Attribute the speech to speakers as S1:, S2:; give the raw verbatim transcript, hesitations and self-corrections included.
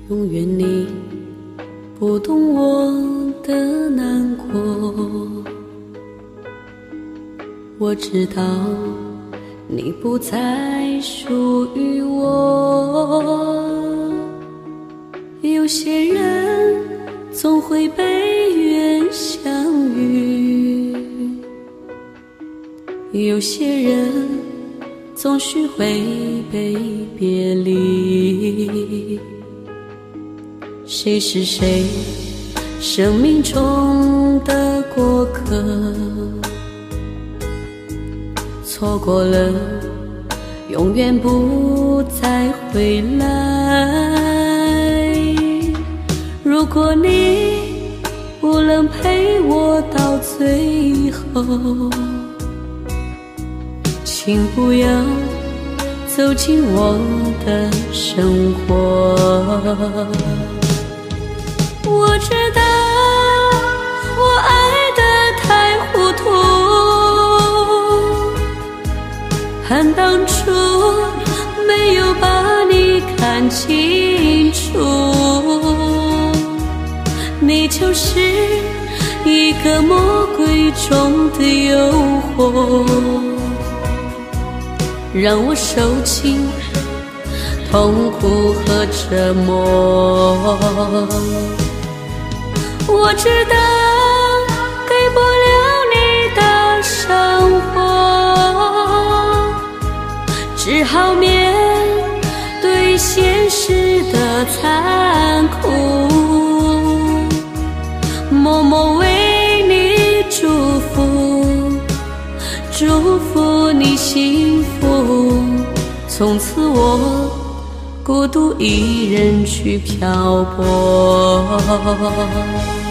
S1: 永远你不懂我的难过，我知道你不再属于我。有些人总会被缘相遇，有些人总是会被别离。谁是谁生命中的过客，错过了永远不再回来。如果你不能陪我到最后，请不要走进我的生活。我知道我爱得太糊涂，恨当初没有把你看清楚。你就是一个魔鬼中的诱惑，让我受尽痛苦和折磨。我知道给不了你的生活，只好面对现实的残酷，默默为你祝福，祝福你幸福。从此我孤独一人去漂泊。